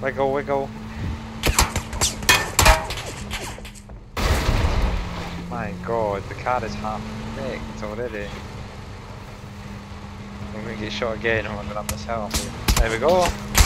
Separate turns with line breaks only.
Wiggle, wiggle. My god, the car is half wrecked already. I'm gonna get shot again and I'm gonna up this hill. There we go.